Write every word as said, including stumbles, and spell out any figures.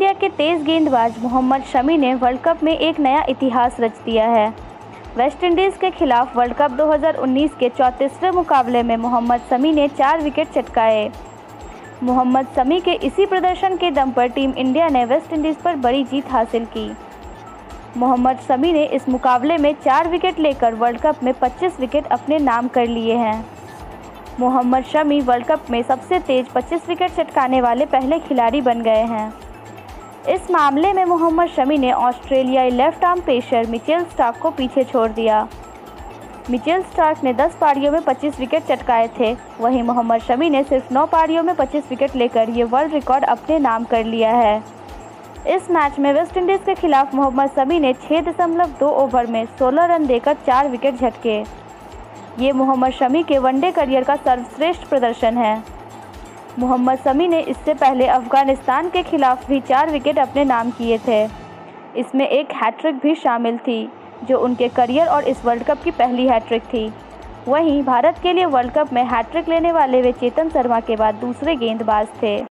India के तेज गेंदबाज मोहम्मद शमी ने वर्ल्ड कप में एक नया इतिहास रच दिया है। वेस्टइंडीज़ के खिलाफ वर्ल्ड कप दो हज़ार उन्नीस के चौंतीसवें मुकाबले में मोहम्मद शमी ने चार विकेट चटकाए। मोहम्मद शमी के इसी प्रदर्शन के दम पर टीम इंडिया ने वेस्टइंडीज़ पर बड़ी जीत हासिल की। मोहम्मद शमी ने इस मुकाबले में चार विकेट लेकर वर्ल्ड कप में पच्चीस विकेट अपने नाम कर लिए हैं। मोहम्मद शमी वर्ल्ड कप में सबसे तेज पच्चीस विकेट चटकाने वाले पहले खिलाड़ी बन गए हैं। इस मामले में मोहम्मद शमी ने ऑस्ट्रेलियाई left arm pacer Mitchell Starc को पीछे छोड़ दिया। मिचेल स्टार्क ने दस पारियों में पच्चीस विकेट चटकाए थे, वहीं मोहम्मद शमी ने सिर्फ नौ पारियों में पच्चीस विकेट लेकर ये वर्ल्ड रिकॉर्ड अपने नाम कर लिया है। इस मैच में वेस्टइंडीज़ के खिलाफ मोहम्मद शमी ने छह दशमलव दो ओवर में सोलह रन देकर चार विकेट झटके। ये मोहम्मद शमी के वनडे करियर का सर्वश्रेष्ठ प्रदर्शन है। मोहम्मद शमी ने इससे पहले अफगानिस्तान के खिलाफ भी चार विकेट अपने नाम किए थे। इसमें एक हैट्रिक भी शामिल थी, जो उनके करियर और इस वर्ल्ड कप की पहली हैट्रिक थी। वहीं भारत के लिए वर्ल्ड कप में हैट्रिक लेने वाले वे चेतन शर्मा के बाद दूसरे गेंदबाज थे।